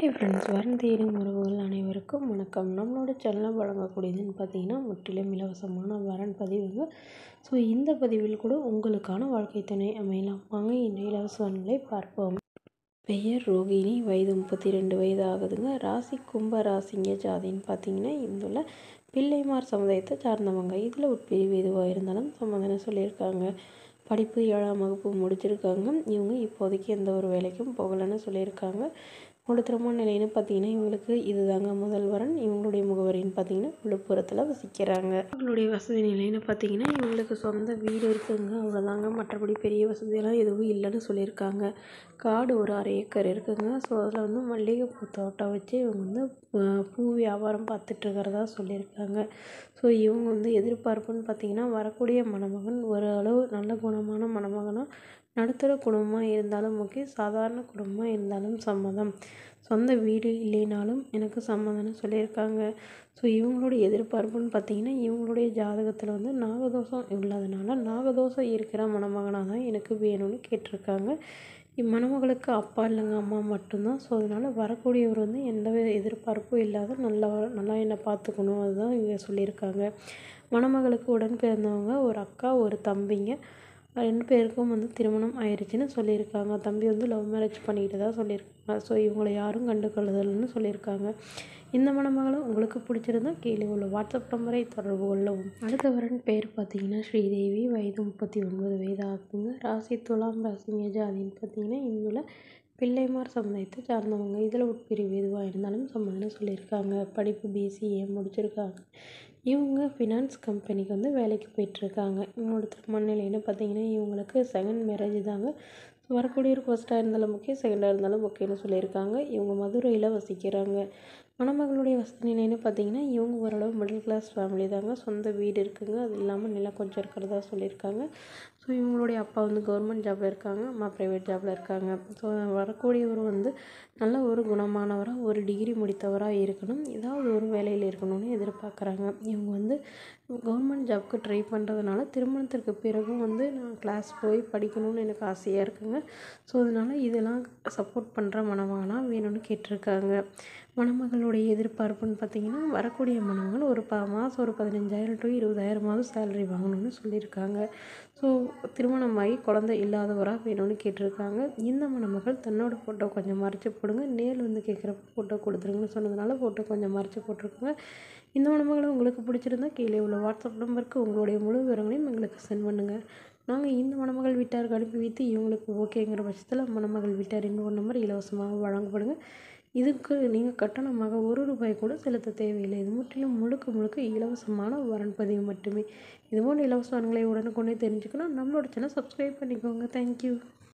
Hey friends, வரன் தேடும் உறவுகள் அனைவருக்கும் வணக்கம். நம்மளோட சேனலில் வழங்கக்கூடியதுன்னு பார்த்தீங்கன்னா முற்றிலும் இலவசமான வரன் பதிவுங்க. ஸோ இந்த பதிவில் கூட உங்களுக்கான வாழ்க்கை துணை அமையலாம். வாங்க இந்த இலவச வரன்களை பார்ப்போம். பெயர் ரோகிணி, வயது 32 வயது ஆகுதுங்க. ராசி கும்ப ராசிங்க. ஜாதின்னு பார்த்தீங்கன்னா இந்துள்ள பிள்ளைமார் சமுதாயத்தை சார்ந்தவங்க. இதில் உட்பிரிவு எதுவாக இருந்தாலும் சமாதானம் சொல்லியிருக்காங்க. படிப்பு 7ஆம் வகுப்பு முடிச்சிருக்காங்க. இவங்க இப்போதைக்கு எந்த ஒரு வேலைக்கும் போகலைன்னு சொல்லியிருக்காங்க. உங்களோட திருமண நிலைன்னு பார்த்தீங்கன்னா இவங்களுக்கு இதுதாங்க முதல் வரன். இவங்களுடைய முகவரின்னு பார்த்தீங்கன்னா விழுப்புரத்தில் வசிக்கிறாங்க. இவங்களுடைய வசதி நிலைன்னு பார்த்தீங்கன்னா இவங்களுக்கு சொந்த வீடு இருக்குங்க, அவ்வளோதாங்க. மற்றபடி பெரிய வசதியெல்லாம் எதுவும் இல்லைன்னு சொல்லியிருக்காங்க. காடு ஒரு 1/2 ஏக்கர் இருக்குங்க. ஸோ அதில் வந்து மல்லிகைப்பூ தோட்டம் வச்சு இவங்க வந்து பூ வியாபாரம் பார்த்துட்ருக்கிறதா சொல்லியிருக்காங்க. ஸோ இவங்க வந்து எதிர்பார்ப்புன்னு பார்த்தீங்கன்னா வரக்கூடிய மணமகன் ஒரு அளவு நல்ல குணமான மணமகனாக, நடுத்தர குடும்பமாக இருந்தாலும் ஓகே, சாதாரண குடும்பமாக இருந்தாலும் சம்மதம். சொந்த வீடு இல்லைனாலும் எனக்கு சம்மதம்னு சொல்லியிருக்காங்க. ஸோ இவங்களுடைய எதிர்பார்ப்புன்னு பார்த்தீங்கன்னா இவங்களுடைய ஜாதகத்தில் வந்து நாகதோஷம் இல்லாதனால நாகதோஷம் இருக்கிற மணமகனாக தான் எனக்கு வேணும்னு கேட்டிருக்காங்க. இம்மணமகளுக்கு அப்பா இல்லைங்க, அம்மா மட்டும்தான். ஸோ அதனால் வரக்கூடியவர் வந்து எந்த எதிர்பார்ப்பும் இல்லாத நல்லா என்னை பார்த்துக்கணும், அதுதான் இவங்க சொல்லியிருக்காங்க. மணமகளுக்கு உடன் பிறந்தவங்க ஒரு அக்கா ஒரு தம்பிங்க. 2 பேருக்கும் வந்து திருமணம் ஆயிடுச்சுன்னு சொல்லியிருக்காங்க. தம்பி வந்து லவ் மேரேஜ் பண்ணிக்கிட்டதா சொல்லியிருக்காங்க. ஸோ இவங்களை யாரும் கண்டுகொள்ளுதல்னு சொல்லியிருக்காங்க. இந்த மணமகளும் உங்களுக்கு பிடிச்சிருந்தா கீழே உள்ள வாட்ஸ்அப் நம்பரை தொடர்பு கொள்ளவும். அடுத்த வரன் பேர் பார்த்தீங்கன்னா ஸ்ரீதேவி, வயது 39 வயது ஆகுதுங்க. ராசி துலாம் ராசிங்க. ஜாதின்னு பார்த்தீங்கன்னா இங்குள்ள பிள்ளைமார் சமுதாயத்தை சார்ந்தவங்க. இதில் உட்பிரிவு எதுவாக இருந்தாலும் சம்மதம்னு சொல்லியிருக்காங்க. படிப்பு பிசிஏ முடிச்சிருக்காங்க. இவங்க ஃபினான்ஸ் கம்பெனிக்கு வந்து வேலைக்கு போயிட்டுருக்காங்க. இவங்களோட திருமண நிலைன்னு பார்த்தீங்கன்னா இவங்களுக்கு செகண்ட் மேரேஜ் தாங்க. வரக்கூடியவர் ஃபர்ஸ்ட்டாக இருந்தாலும் ஓகே, செகண்டாக இருந்தாலும் ஓகேன்னு சொல்லியிருக்காங்க. இவங்க மதுரையில் வசிக்கிறாங்க. மணமகளுடைய வசதி நிலைன்னு பார்த்தீங்கன்னா இவங்க ஓரளவு மிடில் கிளாஸ் ஃபேமிலி தாங்க. சொந்த வீடு இருக்குங்க, அது இல்லாமல் நிலம் கொஞ்சம் இருக்கிறதா சொல்லியிருக்காங்க. ஸோ இவங்களுடைய அப்பா வந்து கவர்மெண்ட் ஜாபில் இருக்காங்க, அம்மா ப்ரைவேட் ஜாபில் இருக்காங்க. ஸோ வரக்கூடியவர் வந்து நல்ல ஒரு குணமானவராக, ஒரு டிகிரி முடித்தவராக இருக்கணும், ஏதாவது ஒரு வேலையில் இருக்கணும்னு எதிர்பார்க்குறாங்க. இவங்க வந்து கவர்மெண்ட் ஜாப்க்கு ட்ரை பண்ணுறதுனால திருமணத்திற்கு பிறகும் வந்து நான் கிளாஸ் போய் படிக்கணும்னு எனக்கு ஆசையாக இருக்குங்க. ஸோ அதனால் இதெல்லாம் சப்போர்ட் பண்ணுற மணமகனாக வேணும்னு கேட்டிருக்காங்க. மணமகளுடைய எதிர்பார்ப்புன்னு பார்த்தீங்கன்னா வரக்கூடிய மணமகள் ஒரு மாதம் ஒரு 15,000 to 20,000 சேலரி வாங்கணும்னு சொல்லியிருக்காங்க. ஸோ திருமணமாகி குழந்தை இல்லாதவராக வேணும்னு கேட்டிருக்காங்க. இந்த மணமகள் தன்னோட ஃபோட்டோ கொஞ்சம் மறைச்சி போடுங்க, நேரில் வந்து கேட்குறப்ப ஃபோட்டோ கொடுத்துருங்கன்னு சொன்னதுனால ஃபோட்டோ கொஞ்சம் மறைச்சி போட்டிருக்காங்க. இந்த மணமகளை உங்களுக்கு பிடிச்சிருந்தா கீழே உள்ள வாட்ஸ்அப் நம்பருக்கு உங்களுடைய முழு விவரங்களையும் எங்களுக்கு சென்ட் பண்ணுங்கள். நாங்கள் இந்த மணமகள் வீட்டாருக்கு அனுப்பி வைத்து இவங்களுக்கு ஓகேங்கிற பட்சத்தில் மணமகள் வீட்டார் இன்னொரு நம்பர் இலவசமாக வழங்கப்படுங்க. இதுக்கு நீங்கள் கட்டணமாக ₹1 கூட செலுத்த தேவையில்லை. இது முற்றிலும் முழுக்க இலவசமான வரன் பதிவு மட்டுமே. இதுபோன்ற இலவச வரன்களை உடனுக்குடனே தெரிஞ்சுக்கணும் நம்மளோட சேனல் சப்ஸ்கிரைப் பண்ணிக்கோங்க. தேங்க்யூ.